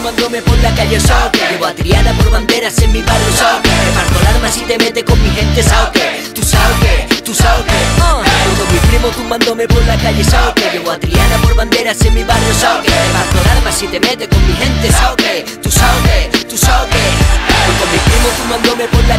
tumbándome por la calle Soque. Llevo a Triana por banderas en mi barrio Soque. Me parto el arma si te metes con mi gente Soque. Tú Soque, tú Soque. Todos mis primos tumbándome por la calle Soque. Llevo a Triana por banderas en mi barrio Soque. Me parto el arma si te metes con mi gente Soque. Tú Soque, tú Soque. Con mis primos tumbándome por la